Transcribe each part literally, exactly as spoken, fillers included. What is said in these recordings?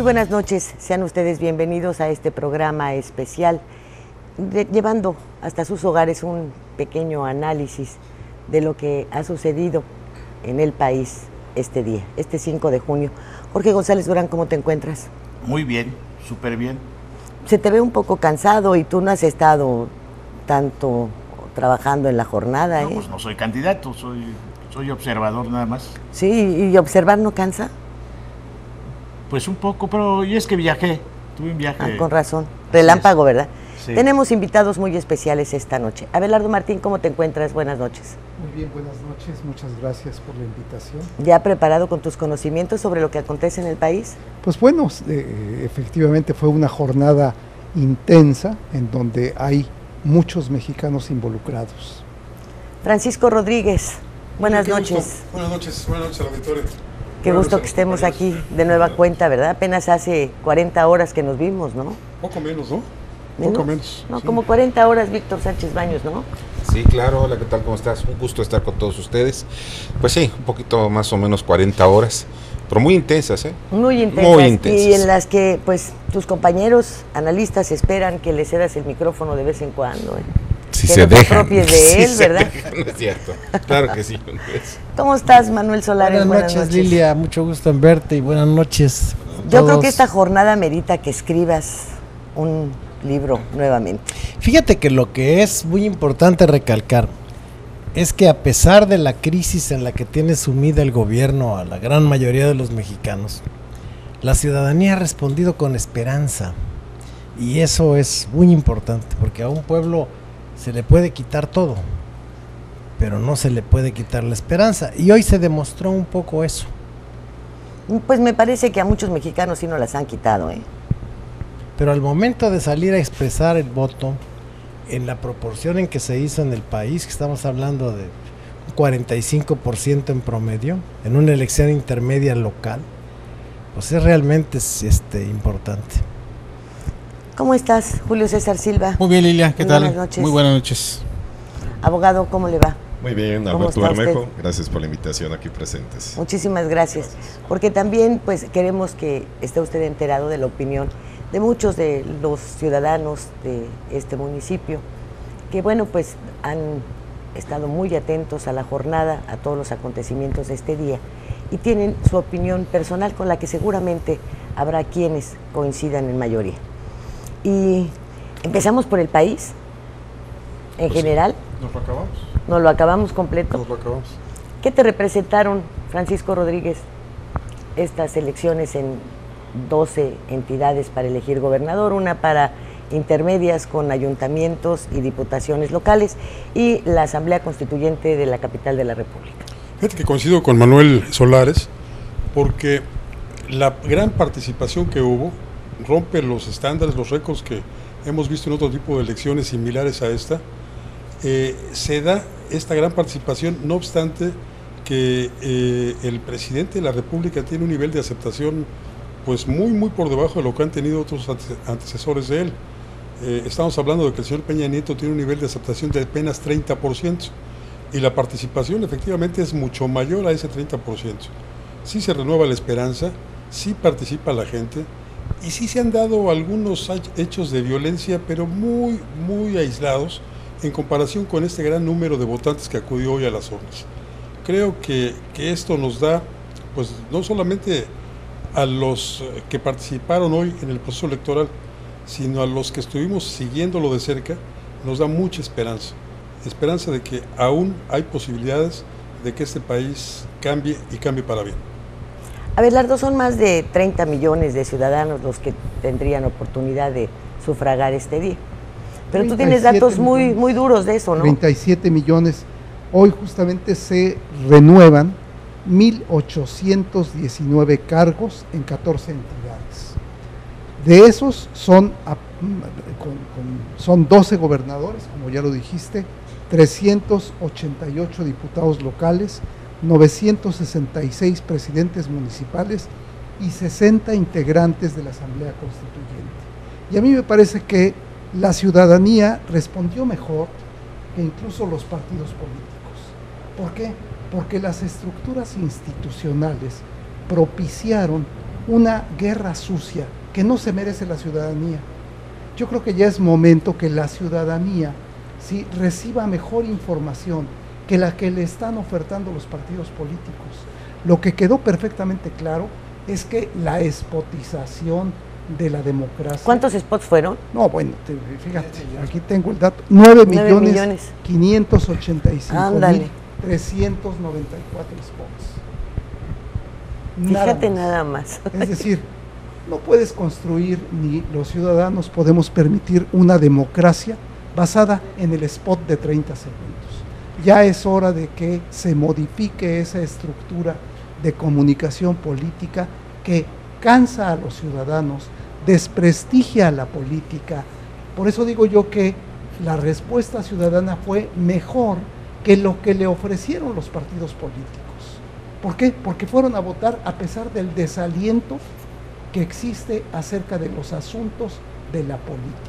buenas noches, sean ustedes bienvenidos a este programa especial, de, llevando hasta sus hogares un pequeño análisis de lo que ha sucedido en el país este día, este cinco de junio. Jorge González Durán, ¿cómo te encuentras? Muy bien, súper bien. Se te ve un poco cansado y tú no has estado tanto trabajando en la jornada, No, ¿eh? pues no soy candidato, soy, soy observador nada más. Sí, ¿y observar no cansa? Pues un poco, pero y es que viajé, tuve un viaje. Ah, con razón, relámpago, ¿verdad? Sí. Tenemos invitados muy especiales esta noche. Abelardo Martín, ¿cómo te encuentras? Buenas noches. Muy bien, buenas noches, muchas gracias por la invitación. ¿Ya preparado con tus conocimientos sobre lo que acontece en el país? Pues bueno, eh, efectivamente fue una jornada intensa en donde hay muchos mexicanos involucrados. Francisco Rodríguez, buenas Qué noches. gusto. Buenas noches, buenas noches al auditorio. Qué Buenas gusto que noches, estemos aquí compañeros. de nueva cuenta, ¿verdad? Apenas hace cuarenta horas que nos vimos, ¿no? Poco menos, ¿no? ¿Menos? Poco menos. No, sí. como cuarenta horas, Víctor Sánchez Baños, ¿no? Sí, claro, hola, ¿qué tal? ¿Cómo estás? Un gusto estar con todos ustedes. Pues sí, un poquito más o menos cuarenta horas, pero muy intensas, ¿eh? Muy intensas. Muy intensas. Y en las que, pues, tus compañeros analistas esperan que le cedas el micrófono de vez en cuando, ¿eh? Si Que se no te dejan. apropies de si él, se ¿verdad? dejan, es cierto. Claro que sí. ¿Cómo estás, Manuel Solares? Buenas, noches, Lilia, mucho gusto en verte y buenas noches. a Yo creo todos. que esta jornada merita que escribas un libro nuevamente. Fíjate que lo que es muy importante recalcar es que a pesar de la crisis en la que tiene sumida el gobierno a la gran mayoría de los mexicanos, la ciudadanía ha respondido con esperanza, y eso es muy importante, porque a un pueblo se le puede quitar todo, pero no se le puede quitar la esperanza, y hoy se demostró un poco eso. Pues me parece que a muchos mexicanos sí nos las han quitado, ¿eh? Pero al momento de salir a expresar el voto, en la proporción en que se hizo en el país, que estamos hablando de un cuarenta y cinco por ciento en promedio, en una elección intermedia local, pues es realmente este, importante. ¿Cómo estás, Julio César Silva? Muy bien, Lilia, ¿qué Muy tal? buenas noches. Muy buenas noches. Abogado, ¿cómo le va? Muy bien, ¿Cómo Alberto está Bermejo, usted? gracias por la invitación aquí presentes. Muchísimas gracias, porque también pues queremos que esté usted enterado de la opinión de muchos de los ciudadanos de este municipio, que bueno, pues han estado muy atentos a la jornada, a todos los acontecimientos de este día, y tienen su opinión personal con la que seguramente habrá quienes coincidan en mayoría. Y empezamos por el país, en Pues sí. general, Nos lo acabamos. nos lo acabamos completo. Nos lo acabamos. ¿Qué te representaron, Francisco Rodríguez, estas elecciones en doce entidades para elegir gobernador, una para intermedias con ayuntamientos y diputaciones locales y la Asamblea Constituyente de la capital de la República? Fíjate que coincido con Manuel Solares, porque la gran participación que hubo rompe los estándares, los récords que hemos visto en otro tipo de elecciones similares a esta. Eh, se da esta gran participación, no obstante que eh, el presidente de la República tiene un nivel de aceptación pues muy muy por debajo de lo que han tenido otros ante- antecesores de él. Eh, estamos hablando de que el señor Peña Nieto tiene un nivel de aceptación de apenas treinta por ciento y la participación efectivamente es mucho mayor a ese treinta por ciento. Sí se renueva la esperanza, sí participa la gente y sí se han dado algunos hechos de violencia, pero muy muy aislados en comparación con este gran número de votantes que acudió hoy a las urnas. Creo que, que esto nos da, pues no solamente a los que participaron hoy en el proceso electoral, sino a los que estuvimos siguiéndolo de cerca, nos da mucha esperanza. Esperanza de que aún hay posibilidades de que este país cambie y cambie para bien. Abelardo, son más de treinta millones de ciudadanos los que tendrían oportunidad de sufragar este día. Pero tú tienes datos muy, muy duros de eso, ¿no? treinta y siete millones. Hoy justamente se renuevan mil ochocientos diecinueve cargos en catorce entidades. De esos son, a- con- con- son doce gobernadores, como ya lo dijiste, trescientos ochenta y ocho diputados locales, novecientos sesenta y seis presidentes municipales y sesenta integrantes de la Asamblea Constituyente. Y a mí me parece que la ciudadanía respondió mejor que incluso los partidos políticos. ¿Por qué? Porque las estructuras institucionales propiciaron una guerra sucia que no se merece la ciudadanía. Yo creo que ya es momento que la ciudadanía, ¿sí?, reciba mejor información que la que le están ofertando los partidos políticos. Lo que quedó perfectamente claro es que la espotización de la democracia... ¿Cuántos spots fueron? No, bueno, te, fíjate, aquí tengo el dato, nueve millones quinientos ochenta y cinco mil trescientos noventa y cuatro spots. Fíjate nada más. nada más. Es decir, no puedes construir, ni los ciudadanos podemos permitir una democracia basada en el spot de treinta segundos. Ya es hora de que se modifique esa estructura de comunicación política que cansa a los ciudadanos, desprestigia a la política. Por eso digo yo que la respuesta ciudadana fue mejor que lo que le ofrecieron los partidos políticos. ¿Por qué? Porque fueron a votar a pesar del desaliento que existe acerca de los asuntos de la política.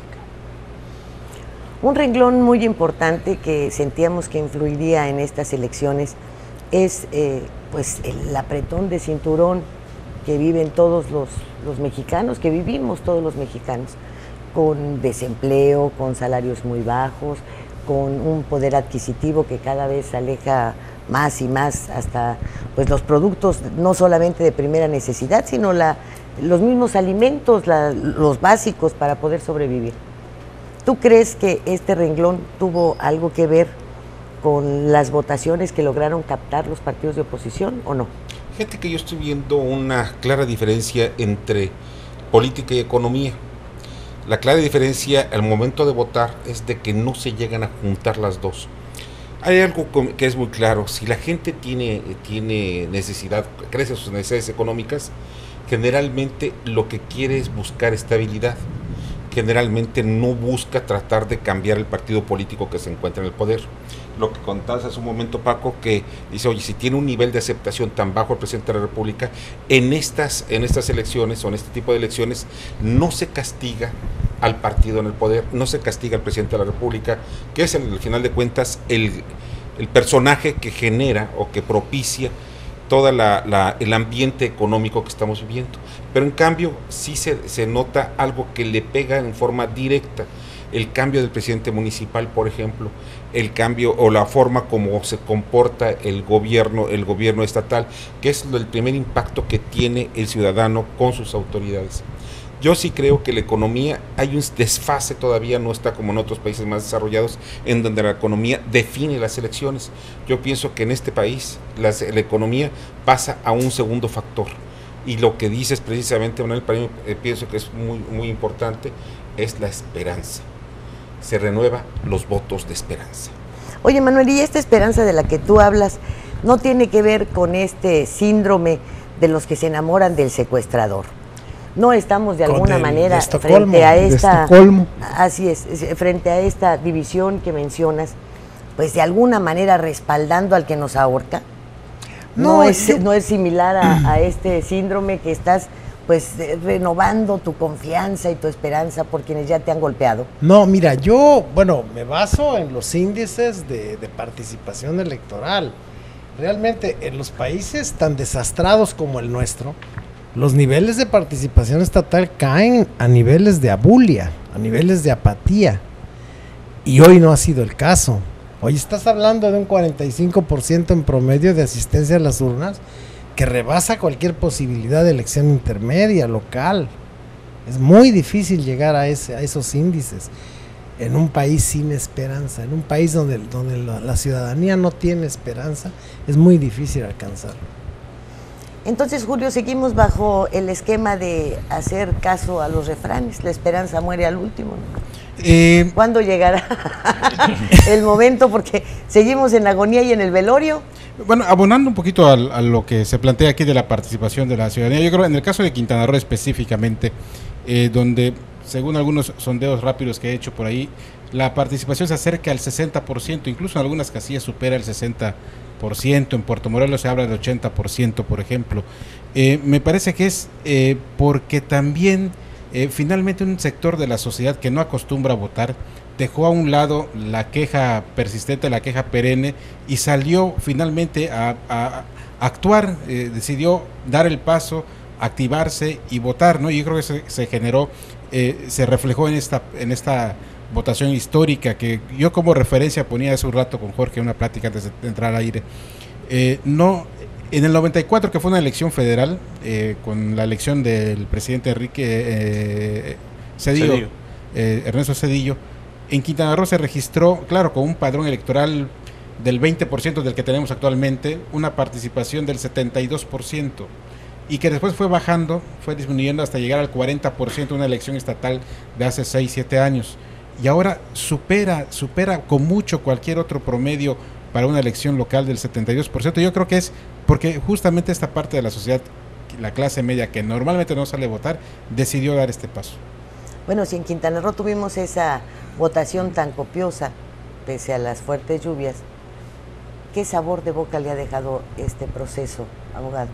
Un renglón muy importante que sentíamos que influiría en estas elecciones es eh, pues el apretón de cinturón que viven todos los, los mexicanos, que vivimos todos los mexicanos, con desempleo, con salarios muy bajos, con un poder adquisitivo que cada vez se aleja más y más hasta pues los productos no solamente de primera necesidad, sino la, los mismos alimentos, la, los básicos para poder sobrevivir. ¿Tú crees que este renglón tuvo algo que ver con las votaciones que lograron captar los partidos de oposición o no? Fíjate que yo estoy viendo una clara diferencia entre política y economía. La clara diferencia al momento de votar es de que no se llegan a juntar las dos. Hay algo que es muy claro: si la gente tiene, tiene necesidad, crece sus necesidades económicas, generalmente lo que quiere es buscar estabilidad. Generalmente no busca tratar de cambiar el partido político que se encuentra en el poder. Lo que contabas hace un momento, Paco, que dice, oye, si tiene un nivel de aceptación tan bajo el presidente de la República, en estas, en estas elecciones o en este tipo de elecciones no se castiga al partido en el poder, no se castiga al presidente de la República, que es, al final de cuentas, el, el personaje que genera o que propicia todo el ambiente económico que estamos viviendo. Pero en cambio sí se, se nota algo que le pega en forma directa: el cambio del presidente municipal, por ejemplo, el cambio o la forma como se comporta el gobierno, el gobierno estatal, que es el primer impacto que tiene el ciudadano con sus autoridades. Yo sí creo que la economía, hay un desfase todavía, no está como en otros países más desarrollados, en donde la economía define las elecciones. Yo pienso que en este país las, la economía pasa a un segundo factor. Y lo que dices precisamente, Manuel, para mí eh, pienso que es muy, muy importante, es la esperanza. Se renueva los votos de esperanza. Oye, Manuel, y esta esperanza de la que tú hablas no tiene que ver con este síndrome de los que se enamoran del secuestrador. No estamos de alguna manera frente a esta, así es, frente a esta división que mencionas, pues de alguna manera respaldando al que nos ahorca. No, no es yo... no es similar a, a este síndrome que estás pues renovando tu confianza y tu esperanza por quienes ya te han golpeado. No, mira, yo, bueno, me baso en los índices de, de participación electoral. Realmente en los países tan desastrados como el nuestro, los niveles de participación estatal caen a niveles de abulia, a niveles de apatía, y hoy no ha sido el caso. Hoy estás hablando de un cuarenta y cinco por ciento en promedio de asistencia a las urnas, que rebasa cualquier posibilidad de elección intermedia, local. Es muy difícil llegar a, ese, a esos índices en un país sin esperanza, en un país donde, donde la, la ciudadanía no tiene esperanza, es muy difícil alcanzarlo. Entonces, Julio, seguimos bajo el esquema de hacer caso a los refranes. La esperanza muere al último, ¿no? Eh, ¿Cuándo llegará el momento? Porque seguimos en agonía y en el velorio. Bueno, abonando un poquito a, a lo que se plantea aquí de la participación de la ciudadanía, yo creo que en el caso de Quintana Roo específicamente, eh, donde según algunos sondeos rápidos que he hecho por ahí, la participación se acerca al sesenta por ciento, incluso en algunas casillas supera el sesenta por ciento, en Puerto Morelos se habla de ochenta por ciento, por ejemplo. Eh, me parece que es eh, porque también eh, finalmente un sector de la sociedad que no acostumbra a votar dejó a un lado la queja persistente, la queja perenne, y salió finalmente a, a, a actuar, eh, decidió dar el paso activarse y votar, ¿no? Y yo creo que se, se generó, eh, se reflejó en esta, en esta votación histórica que yo como referencia ponía hace un rato con Jorge en una plática antes de entrar al aire. Eh, no, en el noventa y cuatro, que fue una elección federal, eh, con la elección del presidente Enrique eh, Zedillo, Zedillo. Eh, Ernesto Zedillo, en Quintana Roo se registró, claro, con un padrón electoral del veinte por ciento del que tenemos actualmente, una participación del setenta y dos por ciento, y que después fue bajando, fue disminuyendo hasta llegar al cuarenta por ciento, una elección estatal de hace seis, siete años, y ahora supera, supera con mucho cualquier otro promedio para una elección local del setenta y dos por ciento. Yo creo que es porque justamente esta parte de la sociedad, la clase media, que normalmente no sale a votar, decidió dar este paso. Bueno, si en Quintana Roo tuvimos esa votación tan copiosa, pese a las fuertes lluvias, ¿qué sabor de boca le ha dejado este proceso, abogado?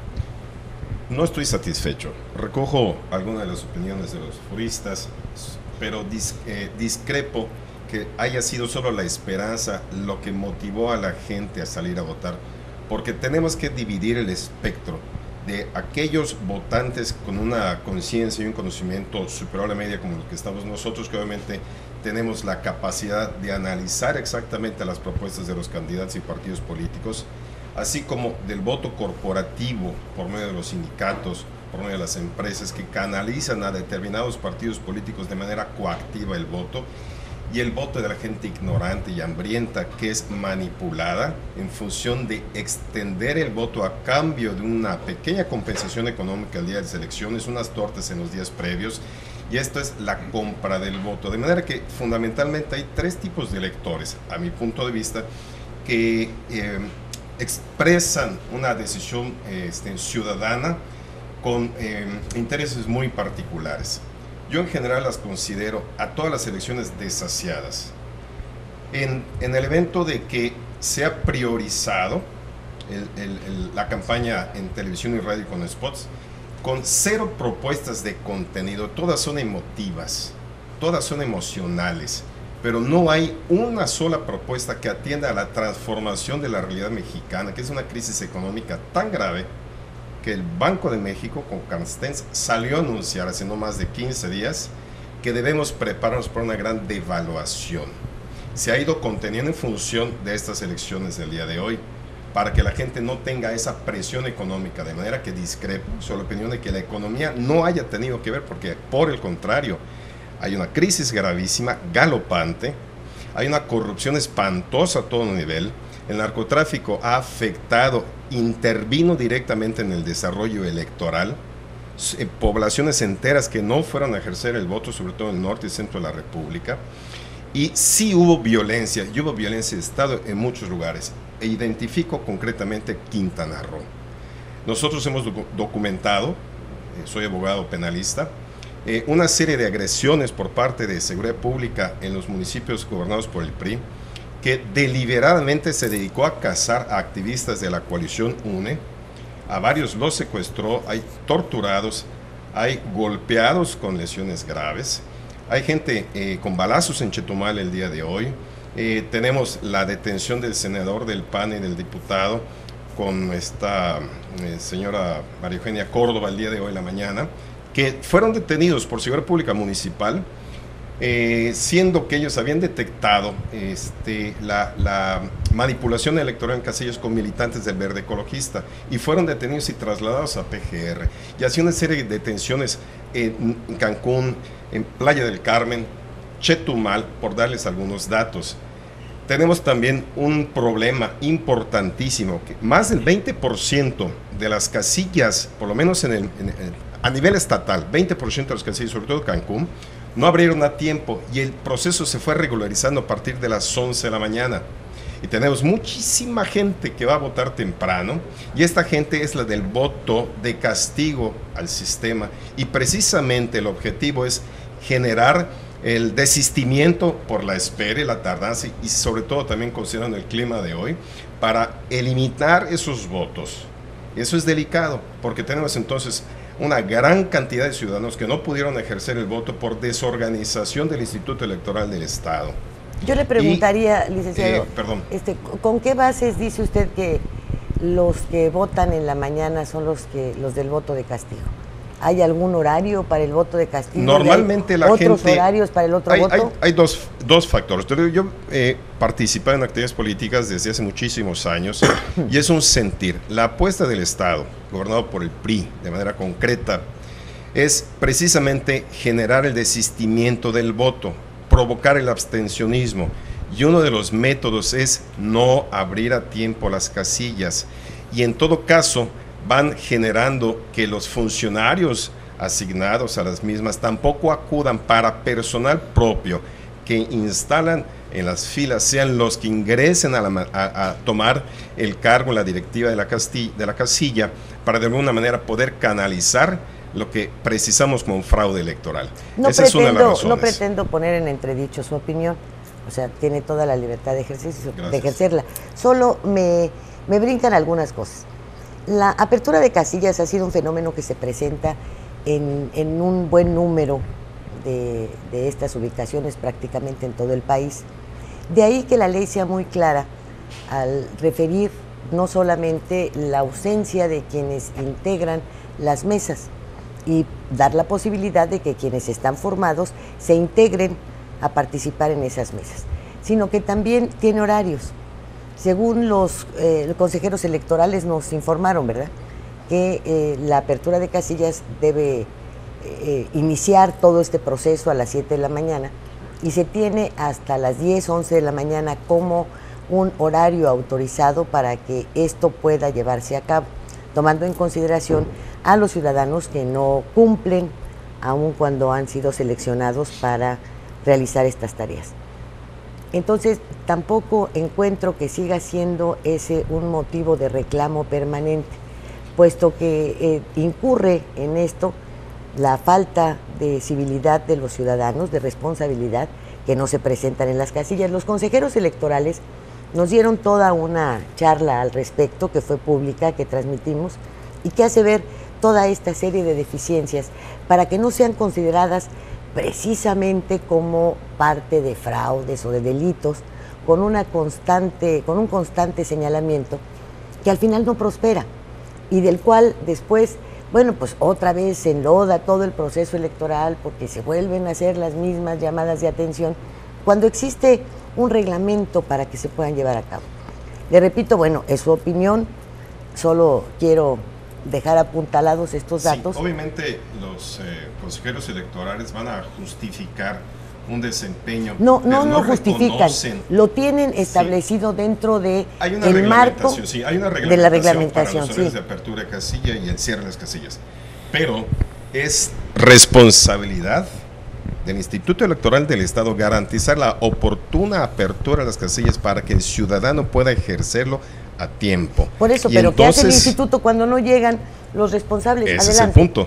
No estoy satisfecho. Recojo algunas de las opiniones de los juristas, pero dis, eh, discrepo que haya sido solo la esperanza lo que motivó a la gente a salir a votar, porque tenemos que dividir el espectro de aquellos votantes con una conciencia y un conocimiento superior a la media como los que estamos nosotros, que obviamente tenemos la capacidad de analizar exactamente las propuestas de los candidatos y partidos políticos, así como del voto corporativo por medio de los sindicatos, por medio de las empresas que canalizan a determinados partidos políticos de manera coactiva el voto, y el voto de la gente ignorante y hambrienta que es manipulada en función de extender el voto a cambio de una pequeña compensación económica el día de las elecciones, unas tortas en los días previos, y esto es la compra del voto. De manera que fundamentalmente hay tres tipos de electores, a mi punto de vista, que eh, expresan una decisión este, ciudadana con eh, intereses muy particulares. Yo en general las considero a todas las elecciones desasiadas. En, en el evento de que se ha priorizado el, el, el, la campaña en televisión y radio con spots, con cero propuestas de contenido, todas son emotivas, todas son emocionales, pero no hay una sola propuesta que atienda a la transformación de la realidad mexicana, que es una crisis económica tan grave que el Banco de México con Carstens salió a anunciar hace no más de quince días que debemos prepararnos para una gran devaluación. Se ha ido conteniendo en función de estas elecciones del día de hoy para que la gente no tenga esa presión económica, de manera que discrepo sobre la opinión de que la economía no haya tenido que ver, porque por el contrario hay una crisis gravísima, galopante, hay una corrupción espantosa a todo nivel. El narcotráfico ha afectado, intervino directamente en el desarrollo electoral, eh, poblaciones enteras que no fueron a ejercer el voto, sobre todo en el norte y centro de la República, y sí hubo violencia, y hubo violencia de Estado en muchos lugares, e identifico concretamente Quintana Roo. Nosotros hemos docu documentado, eh, soy abogado penalista, eh, una serie de agresiones por parte de seguridad pública en los municipios gobernados por el P R I, que deliberadamente se dedicó a cazar a activistas de la coalición UNE, a varios los secuestró, hay torturados, hay golpeados con lesiones graves, hay gente eh, con balazos en Chetumal el día de hoy, eh, tenemos la detención del senador del P A N y del diputado con esta eh, señora María Eugenia Córdoba el día de hoy en la mañana, que fueron detenidos por Seguridad Pública Municipal, Eh, siendo que ellos habían detectado este, la, la manipulación electoral en casillas con militantes del Verde Ecologista, y fueron detenidos y trasladados a P G R, y así una serie de detenciones en, en Cancún, en Playa del Carmen, Chetumal, por darles algunos datos. Tenemos también un problema importantísimo, que más del veinte por ciento de las casillas, por lo menos en el, en el, a nivel estatal, veinte por ciento de las casillas, sobre todo Cancún, no abrieron a tiempo, y el proceso se fue regularizando a partir de las once de la mañana. Y tenemos muchísima gente que va a votar temprano, y esta gente es la del voto de castigo al sistema, y precisamente el objetivo es generar el desistimiento por la espera y la tardanza, y sobre todo también considerando el clima de hoy, para eliminar esos votos. Y eso es delicado, porque tenemos entonces una gran cantidad de ciudadanos que no pudieron ejercer el voto por desorganización del Instituto Electoral del Estado. Yo le preguntaría, y, licenciado, eh, perdón. Este, ¿con qué bases dice usted que los que votan en la mañana son los que los del voto de castigo? ¿Hay algún horario para el voto de Castillo? Normalmente la ¿Otros gente... horarios para el otro hay, voto? Hay, hay dos, dos factores. Yo he eh, participado en actividades políticas desde hace muchísimos años y es un sentir. La apuesta del Estado, gobernado por el P R I de manera concreta, es precisamente generar el desistimiento del voto, provocar el abstencionismo. Y uno de los métodos es no abrir a tiempo las casillas. Y en todo caso van generando que los funcionarios asignados a las mismas tampoco acudan para personal propio que instalan en las filas, sean los que ingresen a, la, a, a tomar el cargo en la directiva de la, castilla, de la casilla, para de alguna manera poder canalizar lo que precisamos como un fraude electoral. No Esa pretendo, es una de las razones. No pretendo poner en entredicho su opinión, o sea, tiene toda la libertad de, ejercicio, de ejercerla. Solo me, me brincan algunas cosas. La apertura de casillas ha sido un fenómeno que se presenta en, en un buen número de, de estas ubicaciones prácticamente en todo el país. De ahí que la ley sea muy clara al referir no solamente la ausencia de quienes integran las mesas y dar la posibilidad de que quienes están formados se integren a participar en esas mesas, sino que también tiene horarios. Según los, eh, los consejeros electorales nos informaron, ¿verdad?, que eh, la apertura de casillas debe eh, iniciar todo este proceso a las siete de la mañana y se tiene hasta las diez, once de la mañana como un horario autorizado para que esto pueda llevarse a cabo, tomando en consideración a los ciudadanos que no cumplen, aun cuando han sido seleccionados para realizar estas tareas. Entonces, tampoco encuentro que siga siendo ese un motivo de reclamo permanente, puesto que eh, incurre en esto la falta de civilidad de los ciudadanos, de responsabilidad, que no se presentan en las casillas. Los consejeros electorales nos dieron toda una charla al respecto, que fue pública, que transmitimos, y que hace ver toda esta serie de deficiencias para que no sean consideradas precisamente como parte de fraudes o de delitos, con una constante, con un constante señalamiento que al final no prospera y del cual después, bueno, pues otra vez se enloda todo el proceso electoral porque se vuelven a hacer las mismas llamadas de atención cuando existe un reglamento para que se puedan llevar a cabo. Le repito, bueno, es su opinión, solo quiero dejar apuntalados estos datos. Sí, obviamente los eh, consejeros electorales van a justificar un desempeño. No, no, no, no justifican, reconocen. Lo tienen establecido sí. dentro de hay una el marco sí, hay una de la reglamentación para los horarios sí. de apertura de casilla y el cierre de las casillas. Pero es responsabilidad del Instituto Electoral del Estado garantizar la oportuna apertura de las casillas para que el ciudadano pueda ejercerlo a tiempo. Por eso, y pero entonces, ¿qué hace el instituto cuando no llegan los responsables? Ese Adelante. es el punto.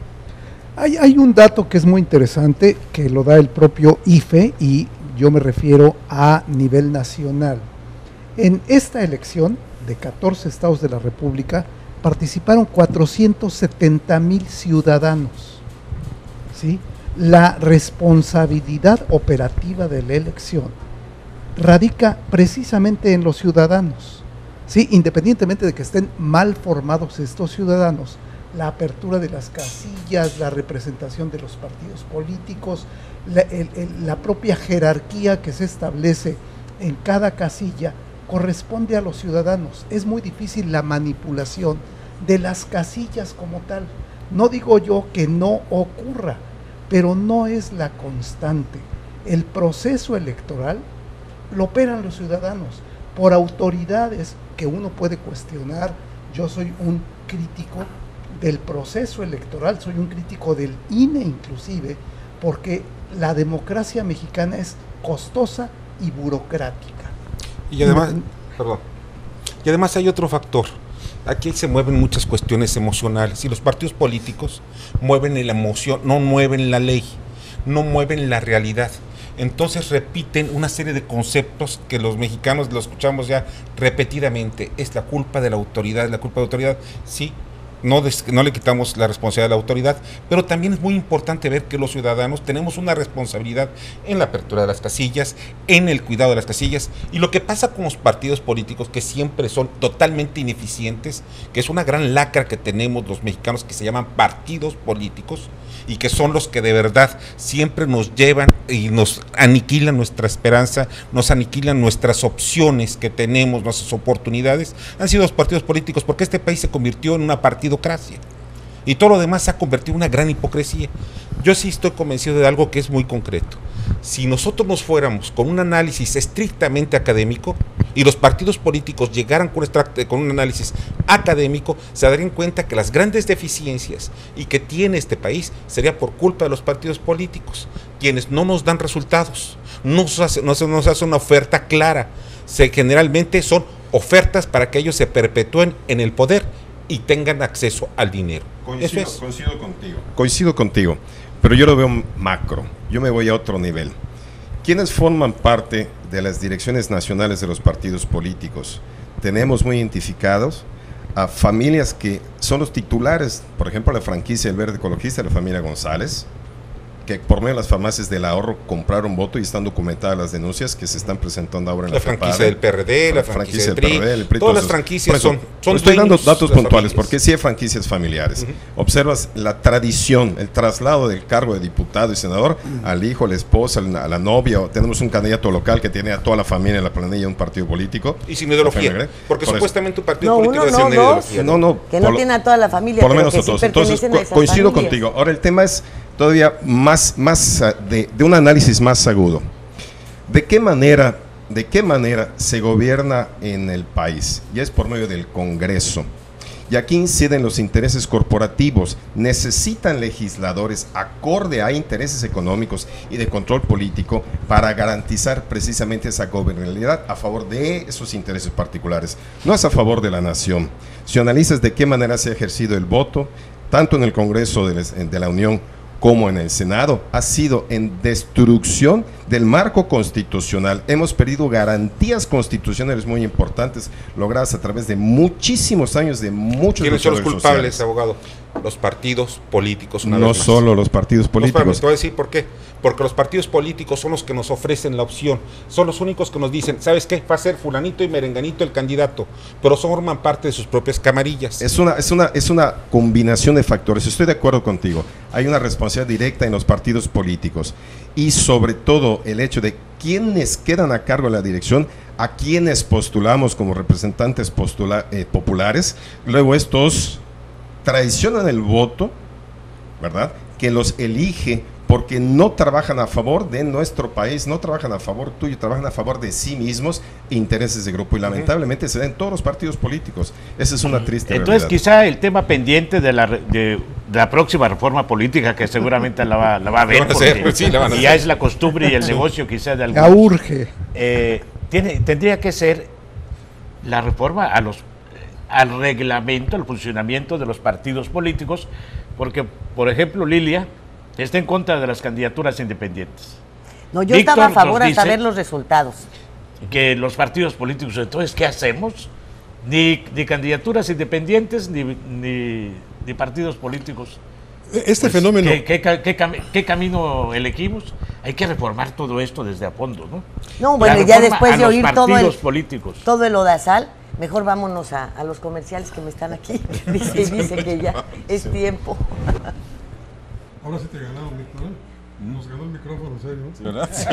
Hay, hay un dato que es muy interesante, que lo da el propio I F E, y yo me refiero a nivel nacional. En esta elección de catorce estados de la República participaron cuatrocientos setenta mil ciudadanos, ¿sí? La responsabilidad operativa de la elección radica precisamente en los ciudadanos, ¿sí? Independientemente de que estén mal formados estos ciudadanos, la apertura de las casillas, la representación de los partidos políticos, la, el, el, la propia jerarquía que se establece en cada casilla corresponde a los ciudadanos. Es muy difícil la manipulación de las casillas como tal. No digo yo que no ocurra, pero no es la constante. El proceso electoral lo operan los ciudadanos por autoridades que uno puede cuestionar. Yo soy un crítico del proceso electoral, soy un crítico del I N E inclusive, porque la democracia mexicana es costosa y burocrática. Y además, perdón, y además hay otro factor. Aquí se mueven muchas cuestiones emocionales y los partidos políticos mueven la emoción, no mueven la ley, no mueven la realidad. Entonces repiten una serie de conceptos que los mexicanos lo escuchamos ya repetidamente. Es la culpa de la autoridad, es la culpa de la autoridad, sí, no, des, no le quitamos la responsabilidad a la autoridad, pero también es muy importante ver que los ciudadanos tenemos una responsabilidad en la apertura de las casillas, en el cuidado de las casillas, y lo que pasa con los partidos políticos, que siempre son totalmente ineficientes, que es una gran lacra que tenemos los mexicanos, que se llaman partidos políticos, y que son los que de verdad siempre nos llevan y nos aniquilan nuestra esperanza, nos aniquilan nuestras opciones que tenemos, nuestras oportunidades, han sido los partidos políticos, porque este país se convirtió en una partidocracia y todo lo demás se ha convertido en una gran hipocresía. Yo sí estoy convencido de algo que es muy concreto. Si nosotros nos fuéramos con un análisis estrictamente académico y los partidos políticos llegaran con, con un análisis académico, se darían cuenta que las grandes deficiencias y que tiene este país sería por culpa de los partidos políticos, quienes no nos dan resultados, no nos hace, no se nos hace una oferta clara, se, generalmente son ofertas para que ellos se perpetúen en el poder y tengan acceso al dinero. Coincido, Eso es. coincido contigo. Coincido contigo, pero yo lo veo macro. Yo me voy a otro nivel. ¿Quiénes forman parte de las direcciones nacionales de los partidos políticos? Tenemos muy identificados a familias que son los titulares, por ejemplo, la franquicia El Verde Ecologista de la familia González, que por medio de las farmacias del ahorro compraron voto y están documentadas las denuncias que se están presentando ahora en la, la franquicia del P R D, la, la franquicia, franquicia del P R D, del P R D, todas las franquicias son, son estoy dando datos puntuales porque sí hay franquicias familiares. Uh-huh. Observas la tradición, el traslado del cargo de diputado y senador uh-huh. al hijo, a la esposa, a la novia. O tenemos un candidato local que tiene a toda la familia en la planilla de un partido político y sin ideología, porque por supuestamente un partido no, político uno, no, no, una ideología. No, no, que no tiene a toda la familia, por lo pero menos que todos. sí Entonces pertenecen a esas coincido familias. contigo. Ahora el tema es todavía más, más de, de un análisis más agudo. ¿De qué manera, de qué manera se gobierna en el país? Y es por medio del Congreso. Y aquí inciden los intereses corporativos. Necesitan legisladores acorde a intereses económicos y de control político para garantizar precisamente esa gobernabilidad a favor de esos intereses particulares. No es a favor de la nación. Si analizas de qué manera se ha ejercido el voto, tanto en el Congreso de, de la Unión como en el Senado, ha sido en destrucción del marco constitucional. Hemos perdido garantías constitucionales muy importantes, logradas a través de muchísimos años de muchos ¿Quiénes son los culpables, sociales. abogado? Los partidos políticos. Una no vez más. Solo los partidos políticos. No, te voy a decir por qué. Porque los partidos políticos son los que nos ofrecen la opción. Son los únicos que nos dicen, ¿sabes qué? Va a ser fulanito y merenganito el candidato. Pero forman parte de sus propias camarillas. Es una, es una, es una combinación de factores. Estoy de acuerdo contigo. Hay una responsabilidad directa en los partidos políticos. Y sobre todo el hecho de quiénes quedan a cargo de la dirección, a quienes postulamos como representantes postula, eh, populares. Luego estos traicionan el voto, ¿verdad? Que los elige porque no trabajan a favor de nuestro país, no trabajan a favor tuyo, trabajan a favor de sí mismos, intereses de grupo, y lamentablemente se da en todos los partidos políticos. Esa es una triste Entonces realidad. Quizá el tema pendiente de la, de, de la próxima reforma política, que seguramente la va, la va a ver, porque hacer, sí, la van a y ya hacer. es la costumbre y el negocio quizá de algunos. Ya urge. Eh, tiene, tendría que ser la reforma a los al reglamento, al funcionamiento de los partidos políticos, porque, por ejemplo, Lilia está en contra de las candidaturas independientes. No, yo Víctor estaba a favor nos hasta dice ver los resultados. Que los partidos políticos, entonces, ¿qué hacemos? Ni, ni candidaturas independientes, ni, ni, ni partidos políticos. Este Pues, fenómeno... ¿qué, qué, qué, cam- qué camino elegimos? Hay que reformar todo esto desde a fondo, ¿no? No, bueno, La ya reforma después a de los oír todo partidos el, políticos. todo el odasal, mejor vámonos a, a los comerciales que me están aquí. Dice y dice que ya es tiempo. Ahora sí te ganamos, Víctor. Nos ganó el micrófono, serio. ¿Sí, verdad? Sí.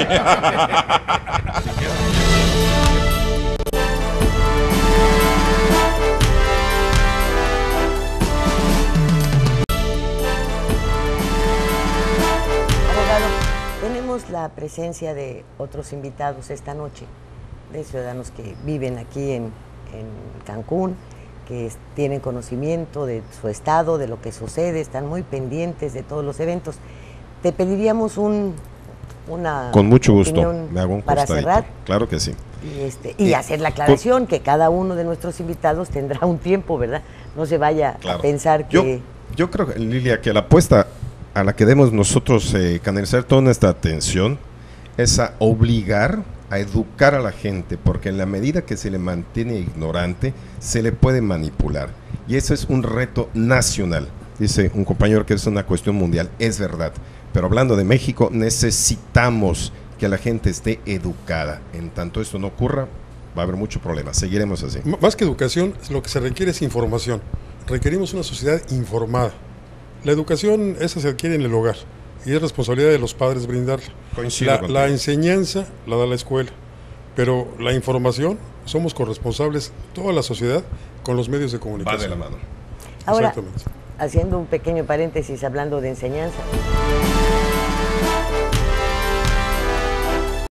Abogado, tenemos la presencia de otros invitados esta noche, de ciudadanos que viven aquí en, en Cancún, que es- tienen conocimiento de su estado, de lo que sucede, están muy pendientes de todos los eventos. Te pediríamos un, una Con mucho gusto, opinión me hago un para costadito. cerrar Claro que sí. y, este, y hacer la aclaración que cada uno de nuestros invitados tendrá un tiempo, ¿verdad? No se vaya Claro. a pensar Yo, que... yo creo, Lilia, que la apuesta a la que debemos nosotros eh, canalizar toda nuestra atención es a obligar a educar a la gente, porque en la medida que se le mantiene ignorante, se le puede manipular. Y eso es un reto nacional. Dice un compañero que es una cuestión mundial, es verdad. Pero hablando de México, necesitamos que la gente esté educada. En tanto esto no ocurra, va a haber mucho problema. Seguiremos así. M- Más que educación, lo que se requiere es información. Requerimos una sociedad informada. La educación, esa se adquiere en el hogar y es responsabilidad de los padres brindarla. Coincido La, contigo. la enseñanza la da la escuela, pero la información somos corresponsables, toda la sociedad, con los medios de Va comunicación. de la mano. Ahora, Exactamente. haciendo un pequeño paréntesis hablando de enseñanza,